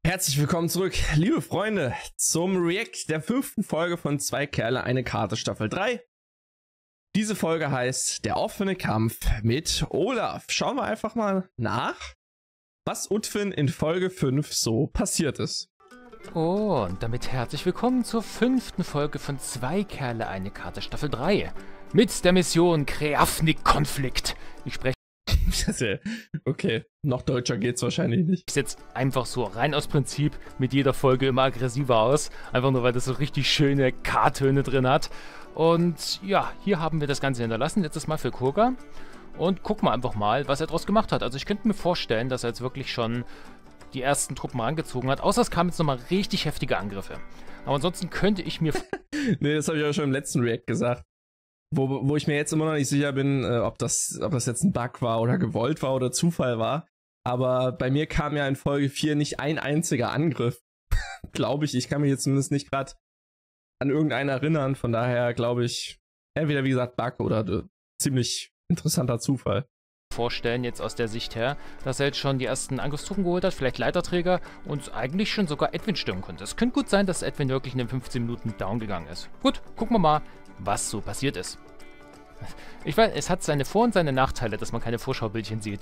Herzlich willkommen zurück, liebe Freunde, zum React der 5. Folge von Zwei Kerle, eine Karte Staffel 3. Diese Folge heißt Der offene Kampf mit Olaf. Schauen wir einfach mal nach, was Utwin in Folge 5 so passiert ist. Und damit herzlich willkommen zur 5. Folge von Zwei Kerle, eine Karte Staffel 3. Mit der Mission Kreafnik-Konflikt. Ich spreche Okay, noch deutscher geht's wahrscheinlich nicht. jetzt einfach so rein aus Prinzip mit jeder Folge immer aggressiver aus. Einfach nur, weil das so richtig schöne K-Töne drin hat. Und ja, hier haben wir das Ganze hinterlassen, letztes Mal für Kurga. Und gucken wir einfach mal, was er daraus gemacht hat. Also ich könnte mir vorstellen, dass er jetzt wirklich schon die ersten Truppen rangezogen hat. Außer es kamen jetzt nochmal richtig heftige Angriffe. Aber ansonsten könnte ich mir... Nee, das habe ich auch schon im letzten React gesagt. Wo ich mir jetzt immer noch nicht sicher bin, ob das jetzt ein Bug war oder gewollt war oder Zufall war. Aber bei mir kam ja in Folge 4 nicht ein einziger Angriff. Glaube ich. Ich kann mich jetzt zumindest nicht gerade an irgendeinen erinnern. Von daher glaube ich, entweder wie gesagt Bug oder ziemlich interessanter Zufall. Vorstellen, jetzt aus der Sicht her, dass er jetzt schon die ersten Angriffstruppen geholt hat, vielleicht Leiterträger und eigentlich schon sogar Edwin stürmen könnte. Es könnte gut sein, dass Edwin wirklich in den 15 Minuten down gegangen ist. Gut, gucken wir mal, was so passiert ist. Ich weiß, es hat seine Vor- und seine Nachteile, dass man keine Vorschaubildchen sieht.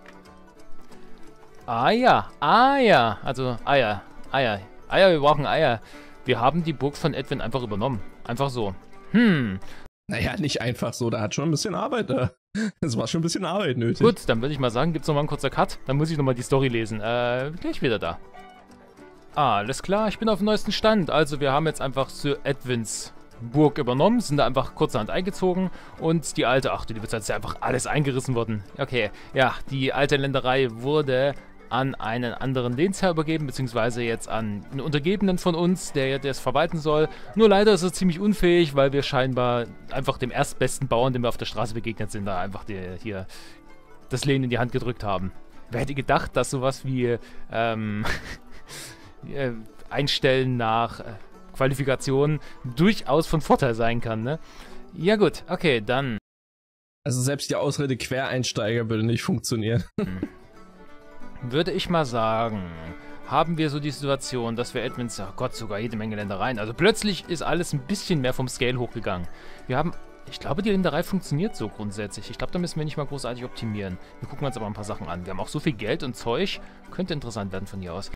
Eier, also Eier, wir brauchen Eier. Wir haben die Burg von Edwin einfach übernommen. Einfach so. Naja, nicht einfach so, da hat schon ein bisschen Arbeit da. Es war schon ein bisschen Arbeit nötig. Gut, dann würde ich mal sagen, gibt es nochmal einen kurzer Cut. Dann muss ich nochmal die Story lesen. Gleich wieder da. Alles klar, ich bin auf dem neuesten Stand. Also wir haben jetzt einfach Sir Edwins Burg übernommen, sind da einfach kurzerhand eingezogen und die alte, ach du liebe Zeit, ist ja einfach alles eingerissen worden. Okay, ja, die alte Länderei wurde an einen anderen Lehnsherr übergeben, beziehungsweise jetzt an einen Untergebenen von uns, der es verwalten soll. Nur leider ist er ziemlich unfähig, weil wir scheinbar einfach dem erstbesten Bauern, dem wir auf der Straße begegnet sind, da einfach hier das Lehen in die Hand gedrückt haben. Wer hätte gedacht, dass sowas wie Einstellen nach Qualifikation durchaus von Vorteil sein kann, ne? Ja gut, okay, dann. Also selbst die Ausrede Quereinsteiger würde nicht funktionieren. Würde ich mal sagen, haben wir so die Situation, dass wir Edmonds, ach Gott, sogar jede Menge Ländereien. Also plötzlich ist alles ein bisschen mehr vom Scale hochgegangen. Wir haben, ich glaube, die Länderei funktioniert so grundsätzlich. Ich glaube, da müssen wir nicht mal großartig optimieren. Wir gucken uns aber ein paar Sachen an. Wir haben auch so viel Geld und Zeug. Könnte interessant werden von hier aus.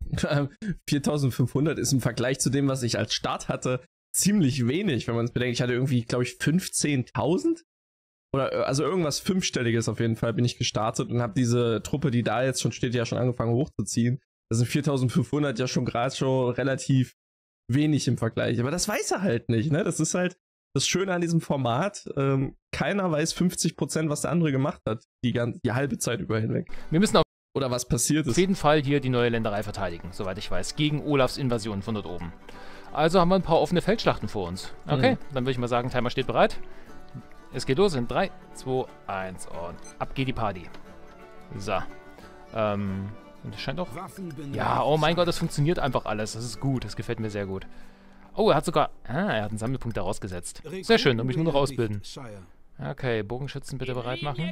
4500 ist im Vergleich zu dem, was ich als Start hatte, ziemlich wenig, wenn man es bedenkt. Ich hatte irgendwie, glaube ich, 15.000? Oder also irgendwas Fünfstelliges auf jeden Fall bin ich gestartet und habe diese Truppe, die da jetzt schon steht, ja schon angefangen hochzuziehen. Das sind 4500 ja schon gerade schon relativ wenig im Vergleich. Aber das weiß er halt nicht, ne? Das ist halt das Schöne an diesem Format. Keiner weiß 50%, was der andere gemacht hat, die halbe Zeit über hinweg. Wir müssen oder was passiert ist. Auf jeden Fall hier die neue Länderei verteidigen, soweit ich weiß, gegen Olafs Invasion von dort oben. Also haben wir ein paar offene Feldschlachten vor uns. Okay, dann würde ich mal sagen, Timer steht bereit. Es geht los in 3, 2, 1 und ab geht die Party. So. Und das scheint auch... Ja, oh mein Gott, das funktioniert einfach alles. Das ist gut, das gefällt mir sehr gut. Oh, er hat sogar... er hat einen Sammelpunkt da rausgesetzt. Sehr schön, dann muss ich nur noch ausbilden. Okay, Bogenschützen bitte bereit machen.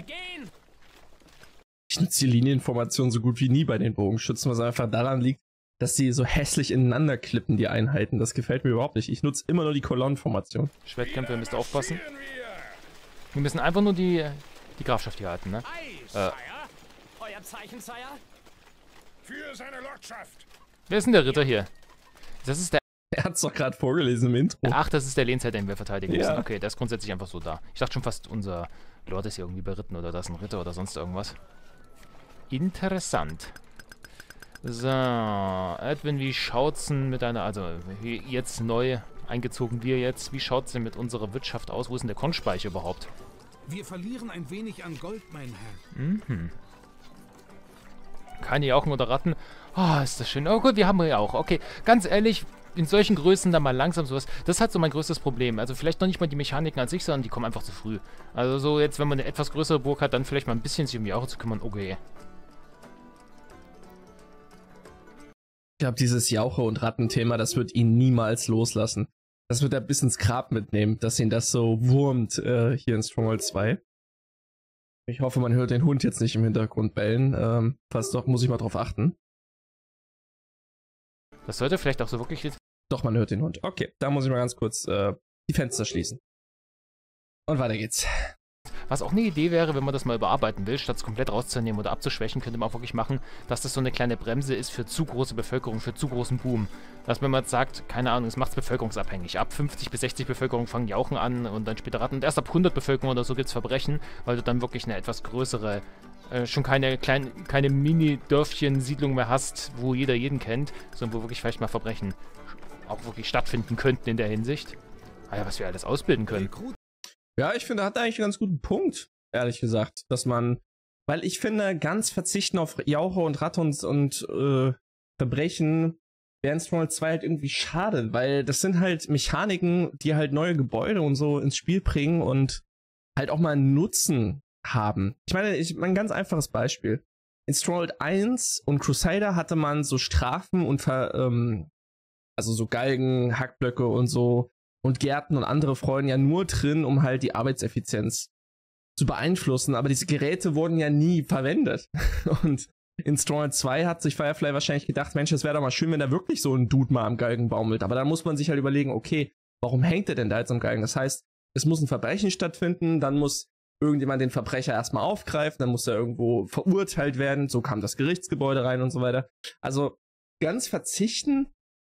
Ich nutze die Linienformation so gut wie nie bei den Bogenschützen, was einfach daran liegt, dass sie so hässlich ineinander klippen, die Einheiten. Das gefällt mir überhaupt nicht. Ich nutze immer nur die Kolonnenformation. Schwertkämpfer, ihr müsst aufpassen. Wir müssen einfach nur die Grafschaft hier halten, ne? Euer Zeichen, Sire? Für seine Lordschaft. Wer ist denn der Ritter hier? Das ist der... Er hat's doch gerade vorgelesen im Intro. Ach, das ist der Lehnsherr, den wir verteidigen müssen. Ja. Okay, der ist grundsätzlich einfach so da. Ich dachte schon fast, unser Lord ist hier irgendwie beritten oder das ist ein Ritter oder sonst irgendwas. Interessant. So, Edwin, wie schaut's denn mit einer, also jetzt neu eingezogen wir jetzt, wie schaut's denn mit unserer Wirtschaft aus? Wo ist denn der Kornspeicher überhaupt? Wir verlieren ein wenig an Gold, mein Herr. Keine Jauchen oder Ratten. Oh, ist das schön. Oh gut, wir haben ja auch. Okay, ganz ehrlich, in solchen Größen dann mal langsam sowas, das ist halt so mein größtes Problem. Also vielleicht noch nicht mal die Mechaniken an sich, sondern die kommen einfach zu früh. Also so jetzt, wenn man eine etwas größere Burg hat, dann vielleicht mal ein bisschen sich um die Jauche zu kümmern. Okay. Ich glaube, dieses Jauche- und Rattenthema, das wird ihn niemals loslassen. Das wird er bis ins Grab mitnehmen, dass ihn das so wurmt hier in Stronghold 2. Ich hoffe, man hört den Hund jetzt nicht im Hintergrund bellen. Falls doch, muss ich mal drauf achten. Das sollte vielleicht auch so wirklich... Doch, man hört den Hund. Okay, da muss ich mal ganz kurz die Fenster schließen. Und weiter geht's. Was auch eine Idee wäre, wenn man das mal überarbeiten will, statt es komplett rauszunehmen oder abzuschwächen, könnte man auch wirklich machen, dass das so eine kleine Bremse ist für zu große Bevölkerung, für zu großen Boom. Dass wenn man jetzt sagt, keine Ahnung, es macht es bevölkerungsabhängig. Ab 50 bis 60 Bevölkerung fangen Jauchen an und dann später Ratten. Und erst ab 100 Bevölkerung oder so gibt es Verbrechen, weil du dann wirklich eine etwas größere, schon keine Mini-Dörfchen-Siedlung mehr hast, wo jeder jeden kennt, sondern wo wirklich vielleicht mal Verbrechen auch wirklich stattfinden könnten in der Hinsicht. Ah ja, was wir alles ausbilden können. Ja, ich finde, er hat eigentlich einen ganz guten Punkt, ehrlich gesagt, dass man, weil ich finde, ganz verzichten auf Jauche und Ratte und Verbrechen wäre in Stronghold 2 halt irgendwie schade, weil das sind halt Mechaniken, die halt neue Gebäude und so ins Spiel bringen und halt auch mal einen Nutzen haben. Ich meine, ein ganz einfaches Beispiel. In Stronghold 1 und Crusader hatte man so Strafen und also so Galgen, Hackblöcke und so und Gärten und andere Freunde ja nur drin, um halt die Arbeitseffizienz zu beeinflussen, aber diese Geräte wurden ja nie verwendet. Und in Stronghold 2 hat sich Firefly wahrscheinlich gedacht, Mensch, es wäre doch mal schön, wenn da wirklich so ein Dude mal am Galgen baumelt. Aber dann muss man sich halt überlegen, okay, warum hängt der denn da jetzt am Galgen? Das heißt, es muss ein Verbrechen stattfinden, dann muss irgendjemand den Verbrecher erstmal aufgreifen, dann muss er irgendwo verurteilt werden, so kam das Gerichtsgebäude rein und so weiter. Also ganz verzichten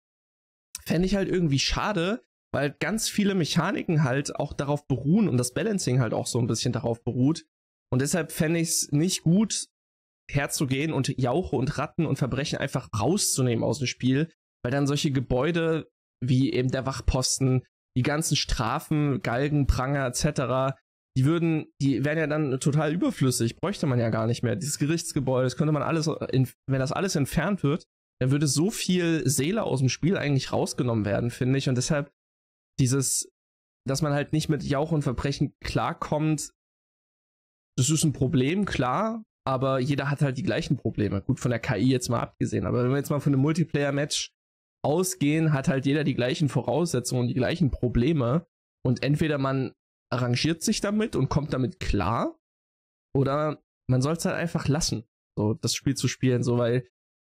fände ich halt irgendwie schade, weil ganz viele Mechaniken halt auch darauf beruhen und das Balancing halt auch so ein bisschen darauf beruht. Und deshalb fände ich es nicht gut, herzugehen und Jauche und Ratten und Verbrechen einfach rauszunehmen aus dem Spiel, weil dann solche Gebäude wie eben der Wachposten, die ganzen Strafen, Galgen, Pranger etc., die wären ja dann total überflüssig, bräuchte man ja gar nicht mehr. Dieses Gerichtsgebäude, das könnte man alles, wenn das alles entfernt wird, dann würde so viel Seele aus dem Spiel eigentlich rausgenommen werden, finde ich. Und deshalb dass man halt nicht mit Jauch und Verbrechen klarkommt, das ist ein Problem, klar, aber jeder hat halt die gleichen Probleme. Gut, von der KI jetzt mal abgesehen, aber wenn wir jetzt mal von einem Multiplayer-Match ausgehen, hat halt jeder die gleichen Voraussetzungen und die gleichen Probleme und entweder man arrangiert sich damit und kommt damit klar oder man soll es halt einfach lassen, so das Spiel zu spielen, so, weil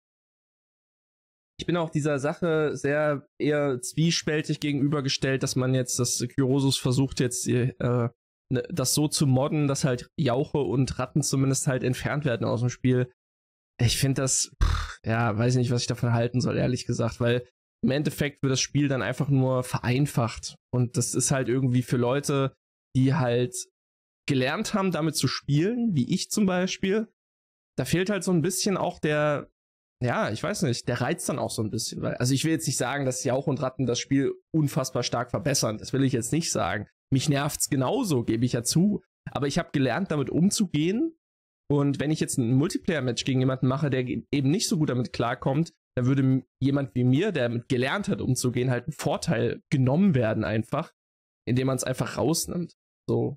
ich bin auch dieser Sache sehr eher zwiespältig gegenübergestellt, dass man jetzt, dass Kyrosus versucht jetzt das so zu modden, dass halt Jauche und Ratten zumindest halt entfernt werden aus dem Spiel. Ich finde das, ja, weiß nicht, was ich davon halten soll, ehrlich gesagt, weil im Endeffekt wird das Spiel dann einfach nur vereinfacht und das ist halt irgendwie für Leute, die halt gelernt haben, damit zu spielen, wie ich zum Beispiel, da fehlt halt so ein bisschen auch ja, ich weiß nicht, der Reiz dann auch so ein bisschen, weil, also ich will jetzt nicht sagen, dass Jauch und Ratten das Spiel unfassbar stark verbessern, das will ich jetzt nicht sagen. Mich nervt's genauso, gebe ich ja zu, aber ich habe gelernt, damit umzugehen und wenn ich jetzt ein Multiplayer-Match gegen jemanden mache, der eben nicht so gut damit klarkommt, dann würde jemand wie mir, der damit gelernt hat, umzugehen, halt ein Vorteil genommen werden einfach, indem man es einfach rausnimmt. So,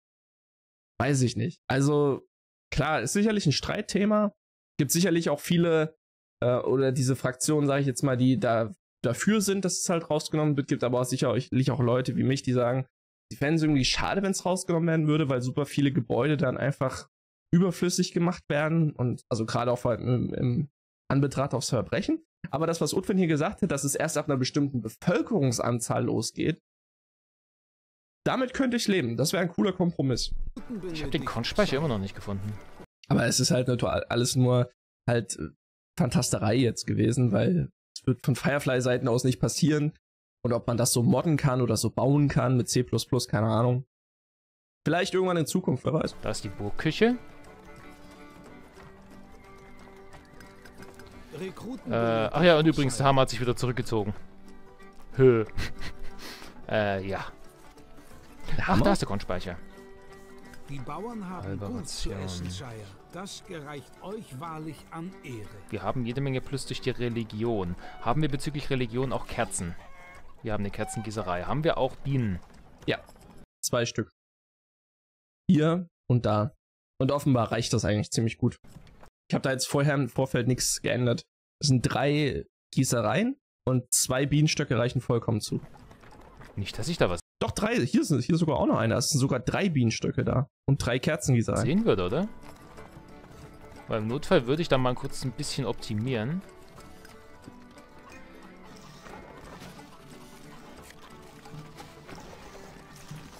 weiß ich nicht. Also, klar, ist sicherlich ein Streitthema, gibt sicherlich auch viele oder diese Fraktionen, sage ich jetzt mal, die dafür sind, dass es halt rausgenommen wird, gibt aber auch sicherlich auch Leute wie mich, die sagen, sie fänden es irgendwie schade, wenn es rausgenommen werden würde, weil super viele Gebäude dann einfach überflüssig gemacht werden und also gerade auch im Anbetracht aufs Verbrechen. Aber das, was Utwin hier gesagt hat, dass es erst ab einer bestimmten Bevölkerungsanzahl losgeht, damit könnte ich leben. Das wäre ein cooler Kompromiss. Ich habe den Kornspeicher immer noch nicht gefunden. Aber es ist halt alles nur halt Fantasterei jetzt gewesen, weil es wird von Firefly-Seiten aus nicht passieren. Und ob man das so modden kann oder so bauen kann mit C++, keine Ahnung. Vielleicht irgendwann in Zukunft, wer weiß. Da ist die Burgküche. Ach ja, und übrigens, der Hammer hat sich wieder zurückgezogen. Ja. Ach, da ist der Kornspeicher. Die Bauern haben gut zu essen, Shire. Das gereicht euch wahrlich an Ehre. Wir haben jede Menge Plus durch die Religion. Haben wir bezüglich Religion auch Kerzen? Wir haben eine Kerzengießerei. Haben wir auch Bienen? Ja, 2 Stück. Hier und da. Und offenbar reicht das eigentlich ziemlich gut. Ich habe da jetzt vorher im Vorfeld nichts geändert. Es sind 3 Gießereien und 2 Bienenstöcke reichen vollkommen zu. Nicht, dass ich da was... Doch, 3. Hier ist sogar auch noch einer. Es sind sogar 3 Bienenstöcke da. Und 3 Kerzengießereien. Sehen würde, oder? Weil im Notfall würde ich dann mal kurz ein bisschen optimieren.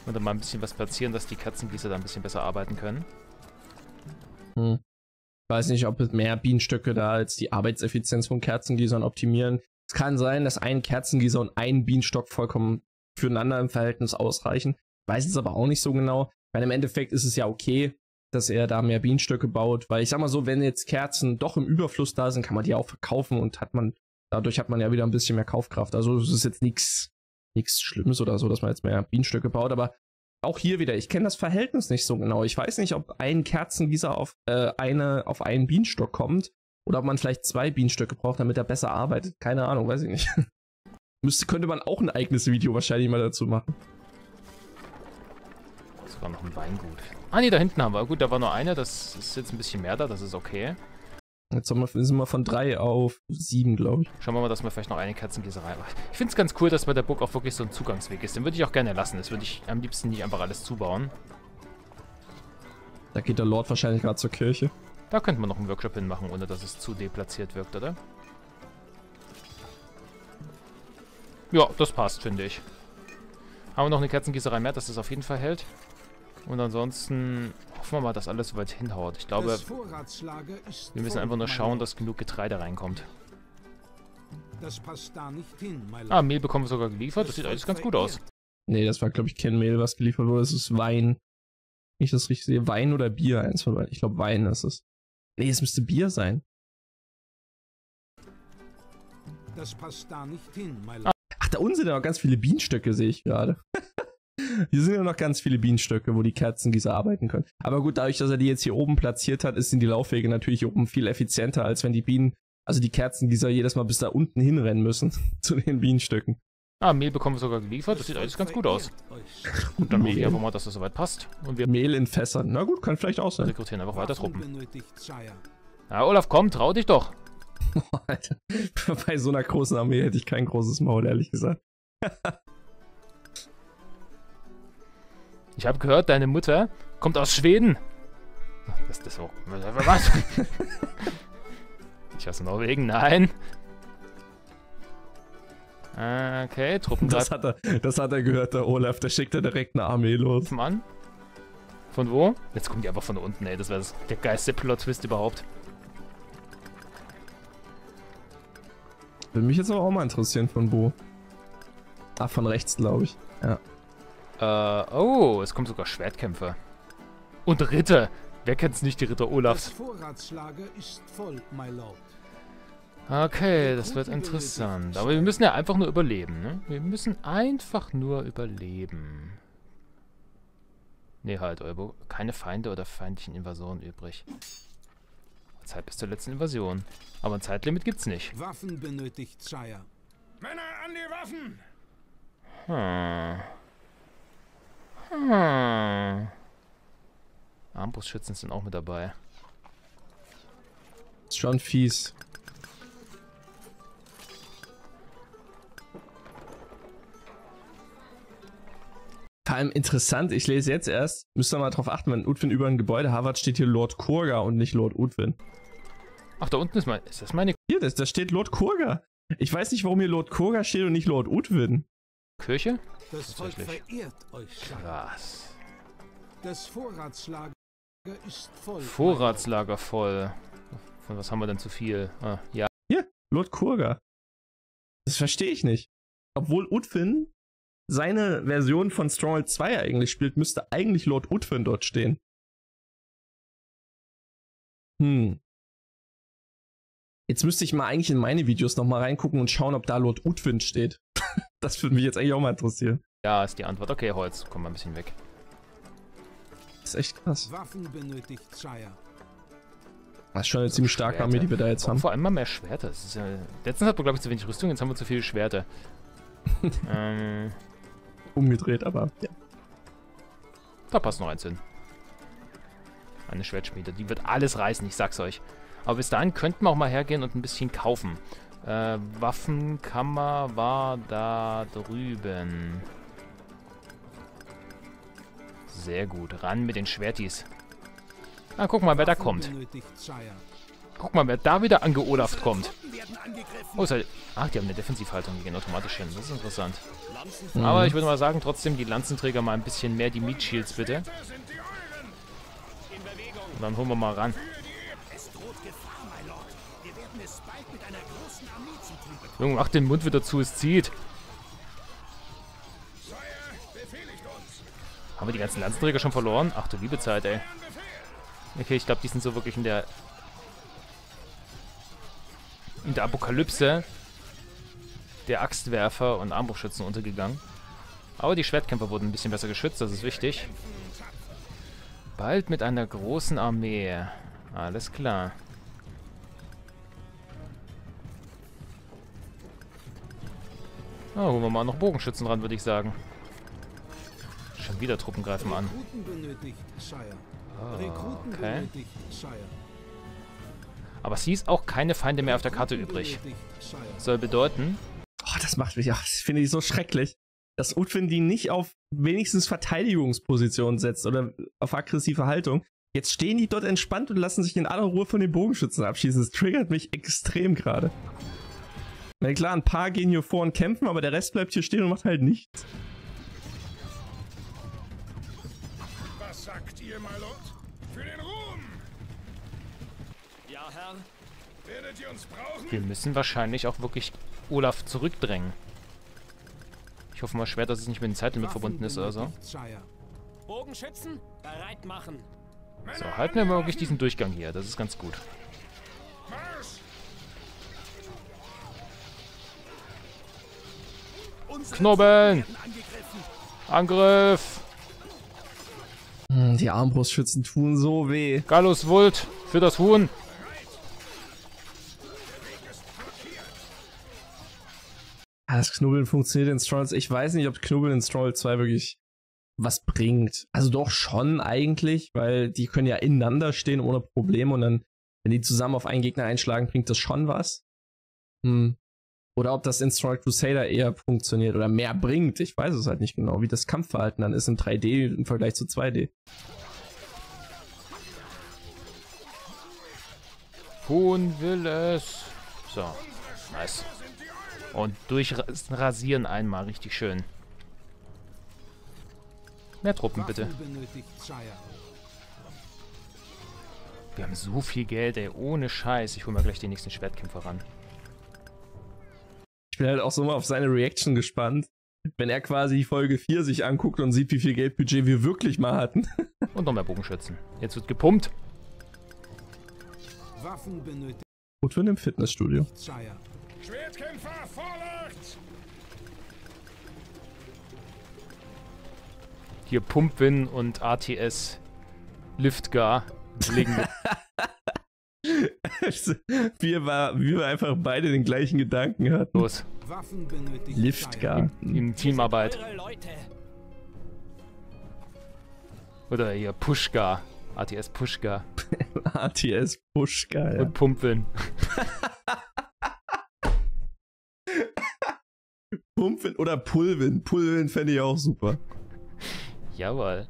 Und dann mal ein bisschen was platzieren, dass die Kerzengießer da ein bisschen besser arbeiten können. Hm. Ich weiß nicht, ob mehr Bienenstöcke da als die Arbeitseffizienz von Kerzengießern optimieren. Es kann sein, dass ein Kerzengießer und ein Bienenstock vollkommen füreinander im Verhältnis ausreichen. Ich weiß es aber auch nicht so genau. Weil im Endeffekt ist es ja okay, dass er da mehr Bienenstöcke baut. Weil ich sag mal so, wenn jetzt Kerzen doch im Überfluss da sind, kann man die auch verkaufen und dadurch hat man ja wieder ein bisschen mehr Kaufkraft. Also es ist jetzt nichts Schlimmes oder so, dass man jetzt mehr Bienenstöcke baut. Aber auch hier wieder, ich kenne das Verhältnis nicht so genau. Ich weiß nicht, ob ein Kerzengießer auf einen Bienenstock kommt oder ob man vielleicht 2 Bienenstöcke braucht, damit er besser arbeitet. Keine Ahnung, weiß ich nicht. Könnte man auch ein eigenes Video wahrscheinlich mal dazu machen. Sogar noch ein Weingut. Ah ne, da hinten haben wir. Gut, da war nur eine. Das ist jetzt ein bisschen mehr da. Das ist okay. Jetzt sind wir von 3 auf 7, glaube ich. Schauen wir mal, dass wir vielleicht noch eine Kerzengießerei machen. Ich finde es ganz cool, dass bei der Burg auch wirklich so ein Zugangsweg ist. Den würde ich auch gerne lassen. Das würde ich am liebsten nicht einfach alles zubauen. Da geht der Lord wahrscheinlich gerade zur Kirche. Da könnte man noch einen Workshop hinmachen, ohne dass es zu deplatziert wirkt, oder? Ja, das passt, finde ich. Haben wir noch eine Kerzengießerei mehr, dass das auf jeden Fall hält. Und ansonsten hoffen wir mal, dass alles soweit hinhaut. Ich glaube, wir müssen einfach nur schauen, dass genug Getreide reinkommt. Das passt da nicht hin, Ah, Mehl bekommen wir sogar geliefert. Das sieht alles ganz gut aus. Nee, das war, glaube ich, kein Mehl, was geliefert wurde. Es ist Wein. Wenn ich das richtig sehe. Wein oder Bier? Eins von beiden. Ich glaube, Wein ist es. Nee, es müsste Bier sein. Das passt da nicht hin, Ach, da unten sind ja noch ganz viele Bienenstöcke, sehe ich gerade. Hier sind ja noch ganz viele Bienenstöcke, wo die Kerzengießer arbeiten können. Aber gut, dadurch, dass er die jetzt hier oben platziert hat, sind die Laufwege natürlich hier oben viel effizienter, als wenn die die Kerzengießer jedes Mal bis da unten hinrennen müssen zu den Bienenstöcken. Ah, Mehl bekommen wir sogar geliefert. Das sieht alles ganz gut aus. Und dann hoffen wir einfach mal, dass das soweit passt. Und wir Mehl in Fässern. Na gut, kann vielleicht auch sein. Rekrutieren einfach weiter Truppen. Ja, Olaf, komm, trau dich doch. Alter. Bei so einer großen Armee hätte ich kein großes Maul, ehrlich gesagt. Ich habe gehört, deine Mutter kommt aus Schweden. Was ist das auch? Was? Ich aus Norwegen? Nein. Okay, Truppen. Das hat er gehört, der Olaf. Der schickt da direkt eine Armee los. Mann. Von wo? Jetzt kommen die einfach von unten, ey. Das wäre der geilste Plot-Twist überhaupt. Würde mich jetzt aber auch mal interessieren, von wo. Ah, von rechts, glaube ich. Ja. Oh, es kommen sogar Schwertkämpfer. Und Ritter. Wer kennt's nicht, die Ritter Olafs? Das Vorratslager ist voll, my lord. Okay, das wird interessant. Aber wir müssen ja einfach nur überleben, ne? Wir müssen einfach nur überleben. Nee, halt, Eubo. Keine Feinde oder feindlichen Invasoren übrig. Zeit bis zur letzten Invasion. Aber ein Zeitlimit gibt's nicht. Waffen benötigt, Sire. Männer an die Waffen! Armbrustschützen sind auch mit dabei. Ist schon fies. Vor allem interessant, ich lese jetzt erst, müsst ihr mal drauf achten, wenn Udwin über ein Gebäude havert, steht hier Lord Kurga und nicht Lord Udwin. Ach, da unten ist das meine... Hier, da steht Lord Kurga. Ich weiß nicht, warum hier Lord Kurga steht und nicht Lord Udwin. Kirche? Das Volk verehrt euch. Krass. Das Vorratslager ist voll. Vorratslager voll. Von was haben wir denn zu viel? Ah, ja. Hier, Lord Kurga. Das verstehe ich nicht. Obwohl Udwin seine Version von Stronghold 2 eigentlich spielt, müsste eigentlich Lord Udwin dort stehen. Jetzt müsste ich mal eigentlich in meine Videos nochmal reingucken und schauen, ob da Lord Udwin steht. Das würde mich jetzt eigentlich auch mal interessieren. Ja, ist die Antwort. Okay, Holz, komm mal ein bisschen weg. Das ist echt krass. Waffen benötigt, Sire. Das ist schon eine ziemlich starke Armee, die wir da jetzt haben. Vor allem mal mehr Schwerter. Das ist ja, letztens hatten wir, glaube ich, zu wenig Rüstung, jetzt haben wir zu viele Schwerter. Umgedreht, aber ja. Da passt noch eins hin. Eine Schwertschmiede, die wird alles reißen, ich sag's euch. Aber bis dahin könnten wir auch mal hergehen und ein bisschen kaufen. Waffenkammer war da drüben. Sehr gut, ran mit den Schwertis. Ah, guck mal, wer da kommt. Guck mal, wer da wieder angeolaft kommt. Oh, ach, die haben eine Defensivhaltung, die gehen automatisch hin. Das ist interessant. Aber ich würde mal sagen, trotzdem die Lanzenträger mal ein bisschen mehr die Meat Shields, bitte. Und dann holen wir mal ran. Junge, mach den Mund wieder zu, es zieht. Haben wir die ganzen Lanzenträger schon verloren? Ach du liebe Zeit, ey. Okay, ich glaube, die sind so wirklich in der Apokalypse der Axtwerfer und Armbrustschützen untergegangen. Aber die Schwertkämpfer wurden ein bisschen besser geschützt, das ist wichtig. Bald mit einer großen Armee. Alles klar. Holen wir mal noch Bogenschützen ran, würde ich sagen. Schon wieder Truppen greifen an. Okay. Aber es hieß auch keine Feinde mehr auf der Karte übrig. Soll bedeuten... Oh, das macht mich... Ach, das finde ich so schrecklich. Dass Utwin die nicht auf wenigstens Verteidigungsposition setzt oder auf aggressive Haltung. Jetzt stehen die dort entspannt und lassen sich in aller Ruhe von den Bogenschützen abschießen. Das triggert mich extrem gerade. Na klar, ein paar gehen hier vor und kämpfen, aber der Rest bleibt hier stehen und macht halt nichts. Was sagt ihr, my Lord? Für den Ruhm! Ja, Herr. Werdet ihr uns brauchen? Wir müssen wahrscheinlich auch wirklich Olaf zurückdrängen. Ich hoffe mal schwer, dass es nicht mit dem Zeitlimit verbunden ist oder so. Bogenschützen, bereit machen. So, halten wir mal wirklich diesen Durchgang hier. Das ist ganz gut. Knobbeln! Angriff! Die Armbrustschützen tun so weh. Gallus Vult für das Huhn. Das Knubbeln funktioniert in Strolls. Ich weiß nicht, ob Knubbeln in Stroll 2 wirklich was bringt. Also doch schon eigentlich, weil die können ja ineinander stehen ohne Probleme und dann, wenn die zusammen auf einen Gegner einschlagen, bringt das schon was. Oder ob das in Stroll Crusader eher funktioniert oder mehr bringt. Ich weiß es halt nicht genau, wie das Kampfverhalten dann ist im 3D im Vergleich zu 2D. Huhn will es. So, nice. Und durchrasieren einmal, richtig schön. Mehr Truppen, bitte. Wir haben so viel Geld, ey. Ohne Scheiß. Ich hole mal gleich den nächsten Schwertkämpfer ran. Ich bin halt auch so mal auf seine Reaction gespannt. Wenn er quasi Folge 4 sich anguckt und sieht, wie viel Geldbudget wir wirklich mal hatten. Und noch mehr Bogenschützen. Jetzt wird gepumpt. Waffen benötigt. Gut für ein Fitnessstudio. Schwertkämpfer, vorwärts! Hier Pumpwin und ATS Liftgar legen wir einfach beide den gleichen Gedanken hatten. los. Waffen benötigt. Liftgar. In Teamarbeit. Eure Leute. Oder hier Pushgar. ATS Pushgar. ATS Pushgar, ja. Und Pumpwin. Pumpwin oder Pulwin. Pulwin fände ich auch super. Jawohl.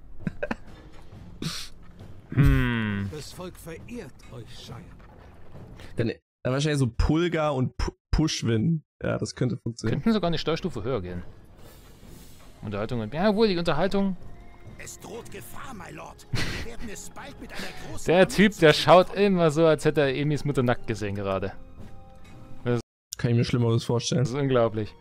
Das Volk verehrt euch, Shire. Dann wahrscheinlich so Pulgar und Pushwin. Ja, das könnte funktionieren. Könnten sogar eine Steuerstufe höher gehen. Unterhaltung. Ja, wohl die Unterhaltung. Es droht Gefahr, my Lord. Wir werden es bald mit einer großen Der Typ, der schaut immer so, als hätte er Emis Mutter nackt gesehen gerade. Kann ich mir Schlimmeres vorstellen. Das ist unglaublich.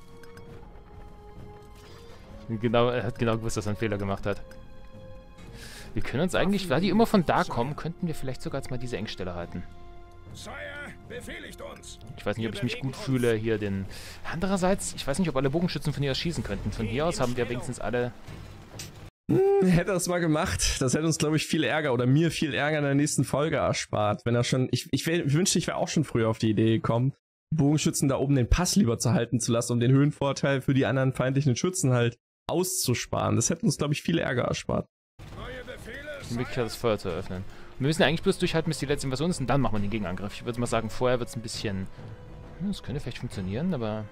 Genau, er hat genau gewusst, dass er einen Fehler gemacht hat. Wir können uns eigentlich, weil die immer von da kommen, könnten wir vielleicht sogar jetzt mal diese Engstelle halten. Sire, befehligt uns. Ich weiß nicht, ob ich mich gut fühle, hier den... Andererseits, ich weiß nicht, ob alle Bogenschützen von hier aus schießen könnten. Von hier aus haben wir wenigstens alle... Hätte er es mal gemacht, das hätte uns, glaube ich, viel Ärger oder mir viel Ärger in der nächsten Folge erspart. Wenn er schon... Ich wünschte, ich wäre auch schon früher auf die Idee gekommen, Bogenschützen da oben den Pass lieber zu halten zu lassen, um den Höhenvorteil für die anderen feindlichen Schützen halt auszusparen. Das hätte uns, glaube ich, viel Ärger erspart. Neue Befehle, Die Möglichkeit, das Feuer zu eröffnen. Und wir müssen ja eigentlich bloß durchhalten, bis die letzte Invasion ist und dann machen wir den Gegenangriff. Ich würde mal sagen, vorher wird es ein bisschen... Das könnte vielleicht funktionieren, aber...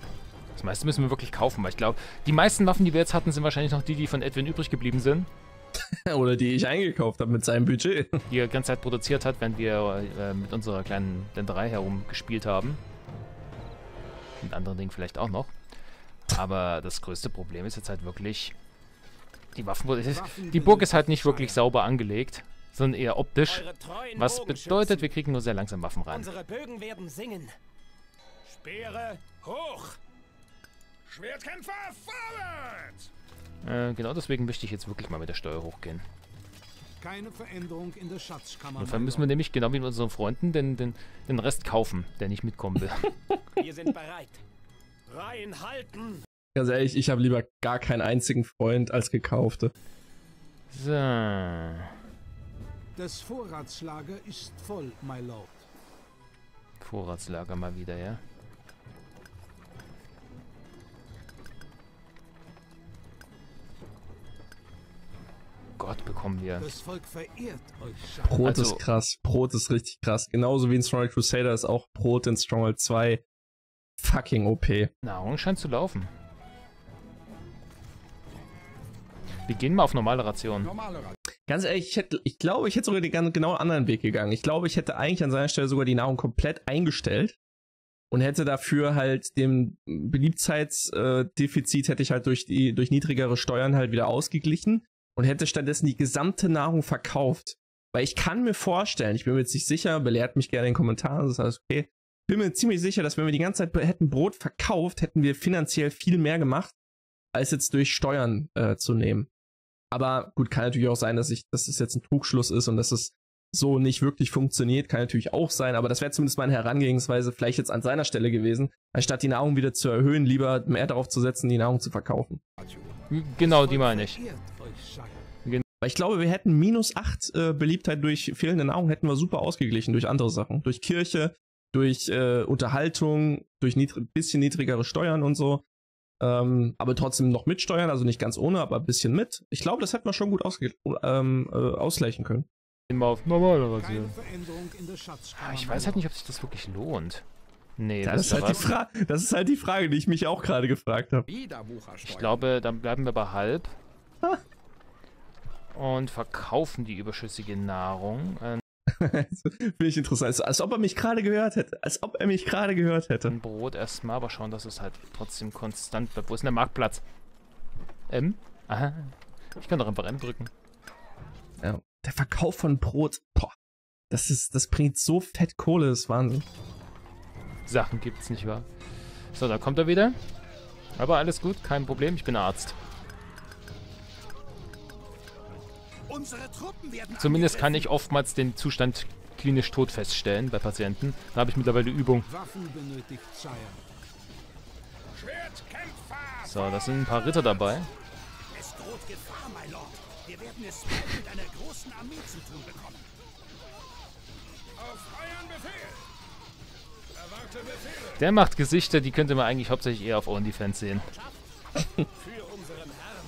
Das meiste müssen wir wirklich kaufen, weil ich glaube, die meisten Waffen, die wir jetzt hatten, sind wahrscheinlich noch die von Edwin übrig geblieben sind. Oder die ich eingekauft habe mit seinem Budget. Die er die ganze Zeit produziert hat, während wir mit unserer kleinen Länderei herumgespielt haben. Mit anderen Dingen vielleicht auch noch. Aber das größte Problem ist jetzt halt wirklich die Waffen. Die Burg ist halt nicht wirklich sauber angelegt, sondern eher optisch. Was bedeutet, wir kriegen nur sehr langsam Waffen rein. Unsere Bögen werden singen. Speere hoch! Schwertkämpfer vorwärts! Genau deswegen möchte ich jetzt wirklich mal mit der Steuer hochgehen. Keine Veränderung in der Schatzkammer. Und dann müssen wir nämlich, genau wie mit unseren Freunden, den Rest kaufen, der nicht mitkommen will. Wir sind bereit. Reihen halten! Ganz ehrlich, ich habe lieber gar keinen einzigen Freund als gekaufte. So. Das Vorratslager ist voll, my lord. Vorratslager mal wieder, ja. Gott, bekommen wir. Das Volk verehrt euch, Shire. Brot Also- ist krass. Brot ist richtig krass. Genauso wie in Stronghold Crusader ist auch Brot in Stronghold 2 fucking OP. Nahrung scheint zu laufen. Wir gehen mal auf normale Rationen. Ganz ehrlich, ich glaube, ich hätte sogar den genau anderen Weg gegangen. Ich glaube, ich hätte eigentlich an seiner Stelle sogar die Nahrung komplett eingestellt und hätte dafür halt dem Beliebtheitsdefizit hätte ich halt durch niedrigere Steuern halt wieder ausgeglichen und hätte stattdessen die gesamte Nahrung verkauft. Weil ich kann mir vorstellen, ich bin mir jetzt nicht sicher, belehrt mich gerne in den Kommentaren, das ist alles okay. Ich bin mir ziemlich sicher, dass wenn wir die ganze Zeit hätten Brot verkauft, hätten wir finanziell viel mehr gemacht, als jetzt durch Steuern zu nehmen. Aber gut, kann natürlich auch sein, dass es jetzt ein Trugschluss ist und dass es so nicht wirklich funktioniert. Kann natürlich auch sein, aber das wäre zumindest meine Herangehensweise vielleicht jetzt an seiner Stelle gewesen, anstatt die Nahrung wieder zu erhöhen, lieber mehr darauf zu setzen, die Nahrung zu verkaufen. Genau, die meine ich. Verehrt euch, Shire. Weil ich glaube, wir hätten -8 Beliebtheit durch fehlende Nahrung hätten wir super ausgeglichen durch andere Sachen. Durch Kirche, durch Unterhaltung, durch bisschen niedrigere Steuern und so. Aber trotzdem noch mit Steuern, also nicht ganz ohne, aber ein bisschen mit. Ich glaube, das hätten wir schon gut ausgleichen können. Gehen wir auf normale Keine Rationen. Veränderung in der Schatzkammer. Ich weiß halt nicht, ob sich das wirklich lohnt. Nee, Das ist halt die Frage, die ich mich auch gerade gefragt habe. Ich glaube, dann bleiben wir bei halb. Und verkaufen die überschüssige Nahrung. Finde ich interessant. Als ob er mich gerade gehört hätte. Als ob er mich gerade gehört hätte. Ein Brot erstmal, aber schauen, dass es halt trotzdem konstant bleibt. Wo ist denn der Marktplatz? M? Aha. Ich kann doch einfach M drücken. Ja. Der Verkauf von Brot, boah, das bringt so fett Kohle, das ist Wahnsinn. Sachen gibt's, nicht wahr? So, da kommt er wieder. Aber alles gut, kein Problem, ich bin Arzt. Unsere Truppen werden Zumindest kann ich oftmals den Zustand klinisch tot feststellen bei Patienten. Da habe ich mittlerweile Übung. Waffen benötigt, Shire. Schwertkämpfer! So, da sind ein paar Ritter dabei. Es droht Gefahr, my lord. Wir werden es bald mit einer großen Armee zu tun bekommen. Auf euren Befehl! Erwarte Befehle! Der macht Gesichter, die könnte man eigentlich hauptsächlich eher auf OnlyFans sehen. Für unseren Herrn.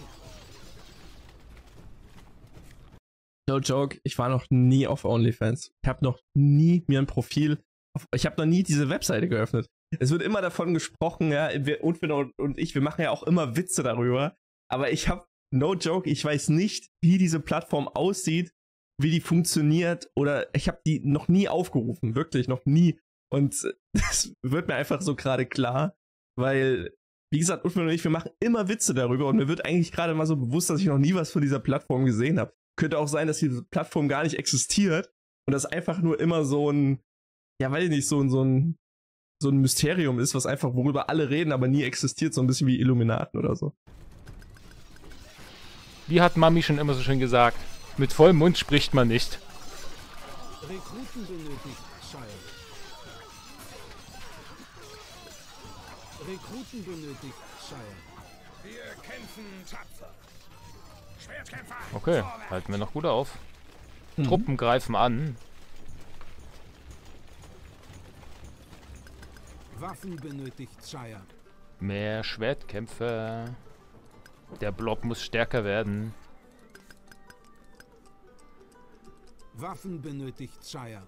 No joke, ich war noch nie auf OnlyFans. Ich habe noch nie mir ein Profil, ich habe noch nie diese Webseite geöffnet. Es wird immer davon gesprochen, ja, Unfinner und ich, wir machen ja auch immer Witze darüber, aber ich habe, no joke, ich weiß nicht, wie diese Plattform aussieht, wie die funktioniert oder ich habe die noch nie aufgerufen, wirklich noch nie. Und das wird mir einfach so gerade klar, weil, wie gesagt, Unfinner und ich, wir machen immer Witze darüber und mir wird eigentlich gerade mal so bewusst, dass ich noch nie was von dieser Plattform gesehen habe. Könnte auch sein, dass diese Plattform gar nicht existiert und das einfach nur immer so ein, ja, weiß ich nicht, so ein Mysterium ist, was einfach, worüber alle reden, aber nie existiert, so ein bisschen wie Illuminaten oder so. Wie hat Mami schon immer so schön gesagt, mit vollem Mund spricht man nicht. Rekruten benötigt, Shire. Rekruten benötigt, Shire. Wir kämpfen tapfer. Schwertkämpfer! Okay, halten wir noch gut auf. Truppen greifen an. Waffen benötigt, Shire. Mehr Schwertkämpfe. Der Blob muss stärker werden. Waffen benötigt, Shire.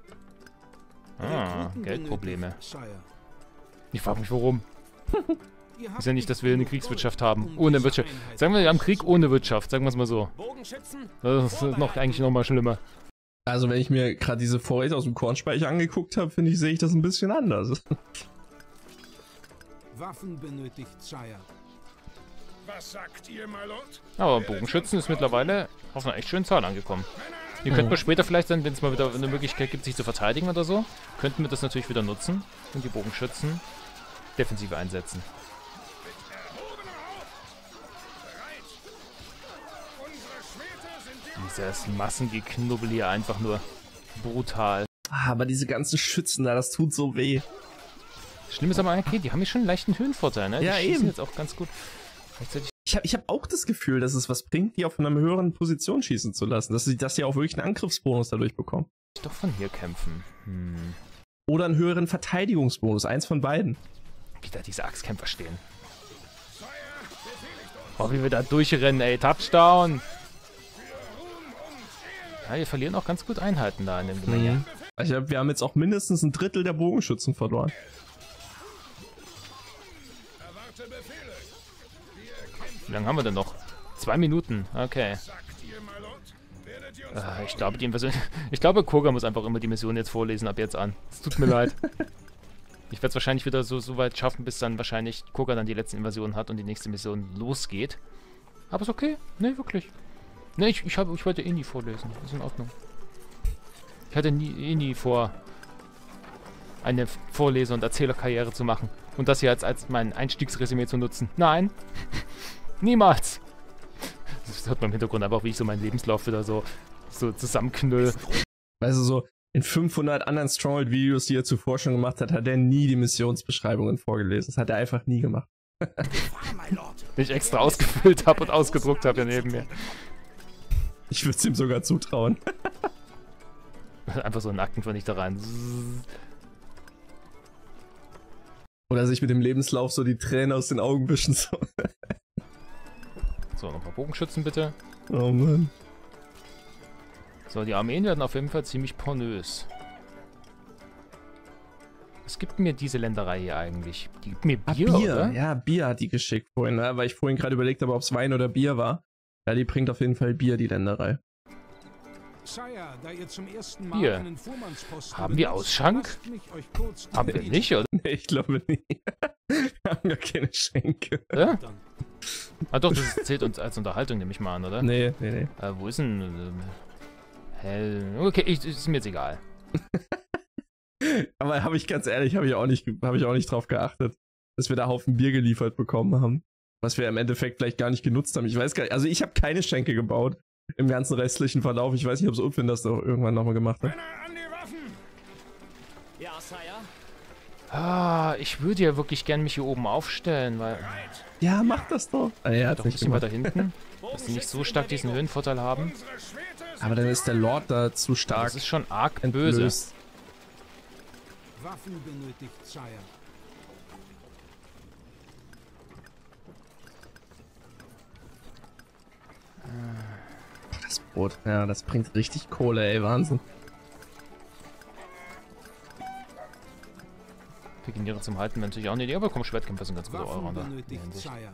Ah, Rekruten Geldprobleme. benötigt, Shire. Ich frage mich warum. Ist ja nicht, dass wir eine Kriegswirtschaft haben. Ohne Wirtschaft. Sagen wir haben Krieg ohne Wirtschaft. Sagen wir es mal so. Bogenschützen. Das ist eigentlich noch mal schlimmer. Also wenn ich mir gerade diese Vorräte aus dem Kornspeicher angeguckt habe, finde ich, sehe ich das ein bisschen anders. Waffen benötigt, Sire. Was sagt ihr, my Lord? Aber Bogenschützen ist mittlerweile auf einer echt schönen Zahl angekommen. Ihr könnt mal später vielleicht dann, wenn es mal wieder eine Möglichkeit gibt, sich zu verteidigen oder so, könnten wir das natürlich wieder nutzen und die Bogenschützen defensiv einsetzen. Dieses Massengeknubbel hier einfach nur brutal. Aber diese ganzen Schützen da, das tut so weh. Schlimm ist aber, okay, die haben hier schon einen leichten Höhenvorteil, ne? Die Ja, schießen eben. jetzt auch ganz gut. Gleichzeitig Ich hab auch das Gefühl, dass es was bringt, die auf einer höheren Position schießen zu lassen. Dass sie auch wirklich einen Angriffsbonus dadurch bekommen. doch von hier kämpfen. Oder einen höheren Verteidigungsbonus. Eins von beiden. Wie da diese Axtkämpfer stehen. Oh, wie wir da durchrennen, ey. Touchdown! Ja, wir verlieren auch ganz gut Einheiten da in dem Gemenge. Ich glaube, wir haben jetzt auch mindestens ein Drittel der Bogenschützen verloren. Wie lange haben wir denn noch? 2 Minuten. Okay. Ich glaube, die Invasion. Ich glaube, Koga muss einfach immer die Mission jetzt vorlesen, ab jetzt an. Es tut mir leid. Ich werde es wahrscheinlich wieder so weit schaffen, bis dann wahrscheinlich Koga dann die letzte Invasion hat und die nächste Mission losgeht. Aber ist okay. Nee, wirklich. Nee, ich wollte eh nie vorlesen. Ist in Ordnung. Ich hatte nie vor, eine Vorleser- und Erzählerkarriere zu machen. Und das hier als mein Einstiegsresümee zu nutzen. Nein. Niemals. Das hört man im Hintergrund einfach, wie ich so meinen Lebenslauf wieder so zusammenknüll. Weißt du, so in 500 anderen Stronghold-Videos, die er zuvor schon gemacht hat, hat er nie die Missionsbeschreibungen vorgelesen. Das hat er einfach nie gemacht. Den ich extra ausgefüllt habe und ausgedruckt habe hier neben mir. Ich würde es ihm sogar zutrauen. Einfach so einen Aktenvernichter rein. Oder sich mit dem Lebenslauf so die Tränen aus den Augen wischen. So, noch ein paar Bogenschützen bitte. oh Mann. So, die Armeen werden auf jeden Fall ziemlich pornös. Was gibt mir diese Länderei hier eigentlich? Die gibt mir Bier, oder? Ja, Bier hat die geschickt vorhin, ne? Weil ich vorhin gerade überlegt habe, ob es Wein oder Bier war. Ja, die bringt auf jeden Fall Bier, die Länderei. Sire, da ihr zum ersten Mal Hier. einen Fuhrmannsposten Haben wir benutzt, Ausschank? lasst mich euch kurz Haben wir bitten. nicht, oder? Nee, ich glaube nicht. Wir haben gar keine Schenke. Ja? Ah doch, das zählt uns als Unterhaltung, nehme ich mal an, oder? Nee. Wo ist denn... hell... Okay, ist mir jetzt egal. Aber habe ich ganz ehrlich, habe ich auch nicht drauf geachtet, dass wir da Haufen Bier geliefert bekommen haben. Was wir im Endeffekt vielleicht gar nicht genutzt haben. Ich weiß gar nicht, also ich habe keine Schenke gebaut im ganzen restlichen Verlauf. Ich weiß nicht, ob es Ulfin das doch irgendwann nochmal gemacht hat. An die Waffen! Ja, Sire. Ah, ich würde ja wirklich gern mich hier oben aufstellen, weil... Ja, mach das doch. Ah, er hat Doch ein nicht bisschen gemacht. weiter hinten, dass die nicht so stark diesen Höhenvorteil haben. Aber dann ist der Lord da zu stark Das ist schon arg böse. entblößt. Waffen benötigt, Sire. Das Brot, ja, das bringt richtig Kohle, ey, Wahnsinn. Pikiniere zum Halten wäre natürlich auch eine Idee, aber komm, Schwertkämpfer sind ganz gute Waffen Allrounder. in der benötigt, Hinsicht. Sire.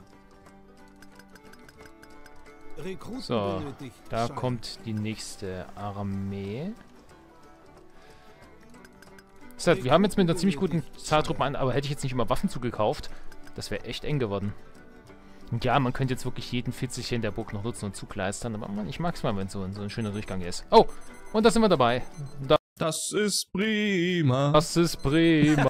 Rekruten So, benötigt, da Sire. kommt die nächste Armee. Deshalb, wir haben jetzt mit einer ziemlich guten Zahltruppen an, aber hätte ich jetzt nicht immer Waffen zugekauft, das wäre echt eng geworden. Und ja, man könnte jetzt wirklich jeden Fitzelchen der Burg noch nutzen und zugleistern, aber man, ich mag es mal, wenn so ein schöner Durchgang ist. Oh, und da sind wir dabei. Das ist prima. Das ist prima.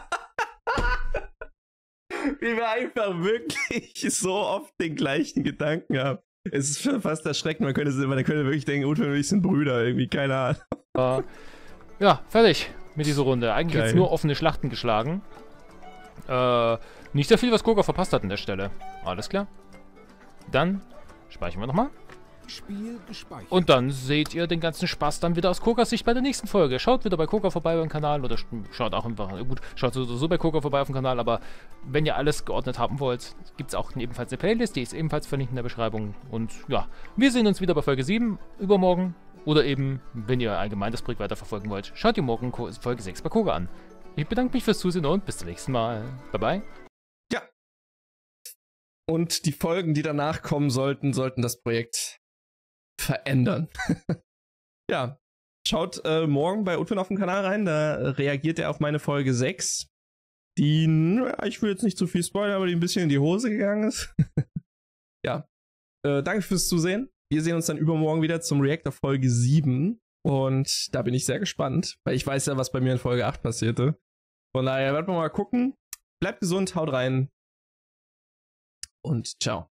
Wie wir einfach wirklich so oft den gleichen Gedanken haben. Es ist schon fast erschreckend. Man könnte wirklich denken, Ulfin und ich sind Brüder, irgendwie, keine Ahnung. Ja, fertig mit dieser Runde. Eigentlich Geil. jetzt nur offene Schlachten geschlagen. Nicht sehr viel, was Koga verpasst hat an der Stelle. Alles klar. Dann speichern wir nochmal. Spiel gespeichert. Und dann seht ihr den ganzen Spaß dann wieder aus Kogas Sicht bei der nächsten Folge. Schaut wieder bei Koga vorbei beim Kanal oder schaut auch einfach, gut, schaut so bei Koga vorbei auf dem Kanal, aber wenn ihr alles geordnet haben wollt, gibt es auch ebenfalls eine Playlist, die ist ebenfalls verlinkt in der Beschreibung. Und ja, wir sehen uns wieder bei Folge 7 übermorgen oder eben, wenn ihr allgemein das Projekt weiterverfolgen wollt, schaut ihr morgen Folge 6 bei Koga an. Ich bedanke mich fürs Zusehen und bis zum nächsten Mal. Bye bye. Und die Folgen, die danach kommen sollten das Projekt verändern. Ja, schaut morgen bei Utwin auf dem Kanal rein, da reagiert er auf meine Folge 6, die, ich will jetzt nicht zu viel spoilern, aber die ein bisschen in die Hose gegangen ist. Ja, danke fürs Zusehen. Wir sehen uns dann übermorgen wieder zum Reactor Folge 7 und da bin ich sehr gespannt, weil ich weiß ja, was bei mir in Folge 8 passierte. Von daher werden wir mal gucken. Bleibt gesund, haut rein und ciao.